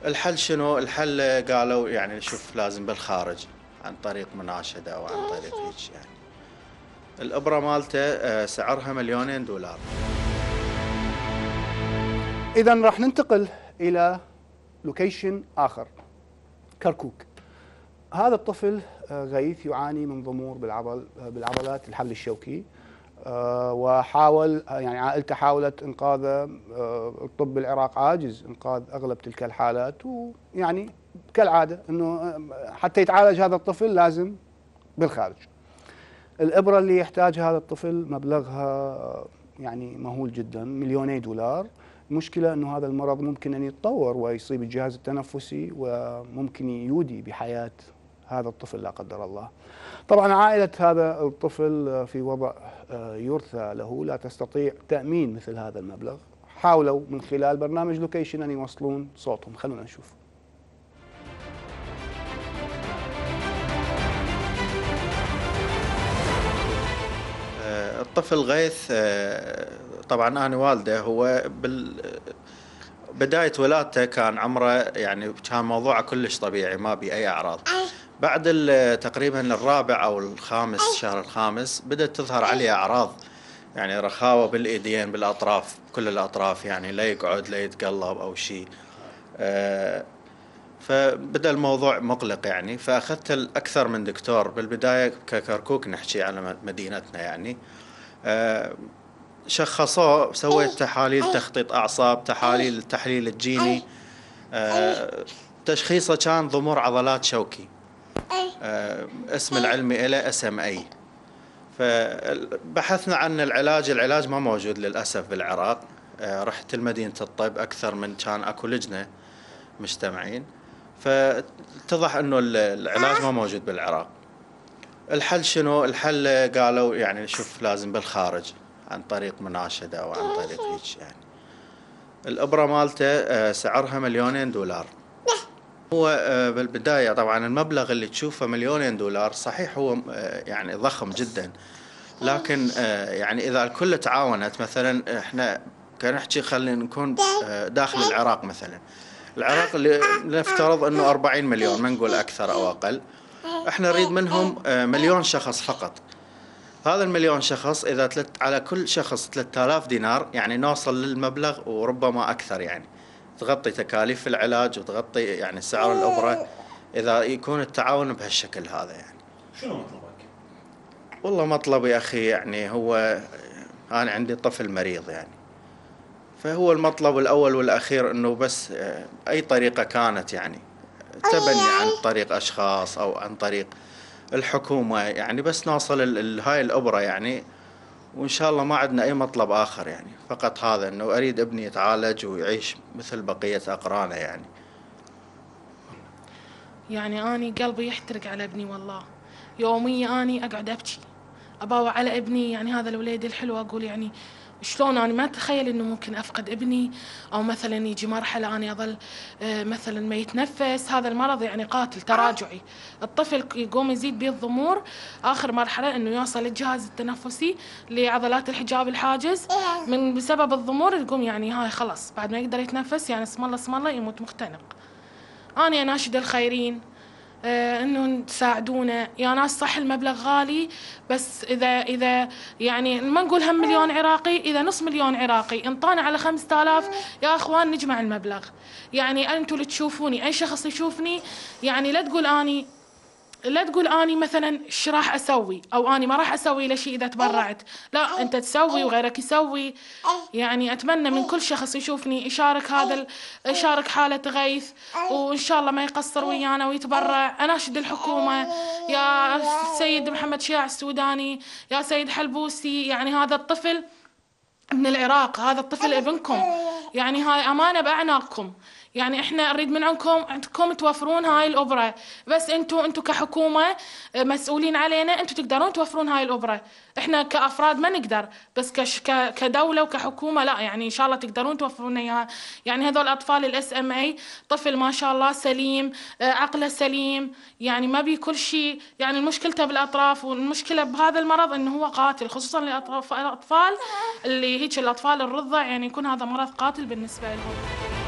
الحل شنو؟ الحل قالوا يعني شوف لازم بالخارج عن طريق مناشدة أو عن طريق هيك يعني. الإبرة مالته سعرها $2,000,000. إذا راح ننتقل إلى لوكيشن آخر، كركوك. هذا الطفل غيث يعاني من ضمور بالعضلات الحبل الشوكي، وحاول يعني عائلته حاولت انقاذه. الطب العراق عاجز انقاذ اغلب تلك الحالات، ويعني كالعاده انه حتى يتعالج هذا الطفل لازم بالخارج. الابره اللي يحتاجها هذا الطفل مبلغها يعني مهول جدا، $2,000,000. المشكله انه هذا المرض ممكن ان يتطور ويصيب الجهاز التنفسي، وممكن يودي بحياه هذا الطفل لا قدر الله. طبعا عائلة هذا الطفل في وضع يرثى له، لا تستطيع تأمين مثل هذا المبلغ. حاولوا من خلال برنامج لوكيشن أن يوصلون صوتهم، خلونا نشوف. الطفل غيث طبعا أنا والده، هو بداية ولادته كان عمره يعني كان موضوعه كلش طبيعي، ما بي أي أعراض. بعد تقريبا الرابع أو الخامس، الشهر الخامس، بدأت تظهر عليه أعراض، يعني رخاوة بالإيدين بالأطراف، كل الأطراف، يعني لا يقعد لا يتقلب أو شيء. فبدأ الموضوع مقلق يعني، فأخذت أكثر من دكتور بالبداية ككركوك، نحكي على مدينتنا يعني. شخصوه، سويت تحاليل تخطيط أعصاب، تحليل الجيني. تشخيصه كان ضمور عضلات شوكي، اسم العلمي له SMA. فبحثنا عن العلاج ما موجود للأسف بالعراق. رحت لمدينة الطب، أكثر من كان أكو لجنة مجتمعين، فاتضح أنه العلاج ما موجود بالعراق. الحل شنو؟ الحل قالوا يعني شوف لازم بالخارج عن طريق مناشدة أو عن طريق هيك يعني. الإبرة مالته سعرها $2,000,000. هو بالبداية طبعا المبلغ اللي تشوفه $2,000,000 صحيح هو يعني ضخم جدا، لكن يعني إذا الكل تعاونت، مثلا احنا كنحكي خلينا نكون داخل العراق، مثلا العراق اللي نفترض انه 40 مليون، ما نقول اكثر او اقل، احنا نريد منهم 1,000,000 شخص فقط. هذا ال1,000,000 شخص اذا على كل شخص 3000 دينار، يعني نوصل للمبلغ وربما اكثر، يعني تغطي تكاليف العلاج وتغطي يعني سعر الإبرة إذا يكون التعاون بهالشكل هذا يعني. شنو مطلبك؟ والله مطلبي أخي يعني هو أنا عندي طفل مريض يعني، فهو المطلب الأول والأخير أنه بس أي طريقة كانت يعني تبني عن طريق أشخاص أو عن طريق الحكومة، يعني بس نوصل هاي الإبرة يعني، وإن شاء الله ما عندنا أي مطلب آخر يعني، فقط هذا أنه أريد ابني يتعالج ويعيش مثل بقية أقرانه يعني. يعني أني قلبي يحترق على ابني والله، يوميا أني أقعد أبكي أباوع على ابني، يعني هذا الوليد الحلو، أقول يعني شلون أنا ما أتخيل إنه ممكن أفقد ابني، أو مثلا يجي مرحلة أنا أظل مثلا ما يتنفس. هذا المرض يعني قاتل تراجعي، الطفل يقوم يزيد به الضمور، آخر مرحلة إنه يوصل الجهاز التنفسي لعضلات الحجاب الحاجز من بسبب الضمور، يقوم يعني هاي خلاص بعد ما يقدر يتنفس، يعني اسم الله اسم الله يموت مختنق. أنا أناشد الخيرين انه تساعدونا يا ناس. صح المبلغ غالي، بس اذا يعني ما نقول هم 1,000,000 عراقي، اذا نص مليون عراقي انطانا على 5000 يا اخوان نجمع المبلغ. يعني انتم اللي تشوفوني، اي شخص يشوفني يعني لا تقول اني مثلا ايش راح اسوي، او اني ما راح اسوي له شيء اذا تبرعت، لا انت تسوي وغيرك يسوي. يعني اتمنى من كل شخص يشوفني يشارك حالة غيث، وان شاء الله ما يقصر ويانا ويتبرع. اناشد الحكومة، يا سيد محمد شياع السوداني، يا سيد حلبوسي، يعني هذا الطفل من العراق، هذا الطفل ابنكم، يعني هاي امانة باعناقكم. يعني احنا نريد من عندكم توفرون هاي الأوبرا، بس انتوا كحكومة مسؤولين علينا، انتوا تقدرون توفرون هاي الأوبرا. احنا كأفراد ما نقدر، بس كدولة وكحكومة لا، يعني ان شاء الله تقدرون توفرون اياها. يعني هذول الاطفال SMA، طفل ما شاء الله سليم، عقله سليم، يعني ما بي كل شيء، يعني مشكلته بالاطراف، والمشكلة بهذا المرض انه هو قاتل، خصوصا الاطفال اللي هيك الاطفال الرضع، يعني يكون هذا مرض قاتل بالنسبة لهم.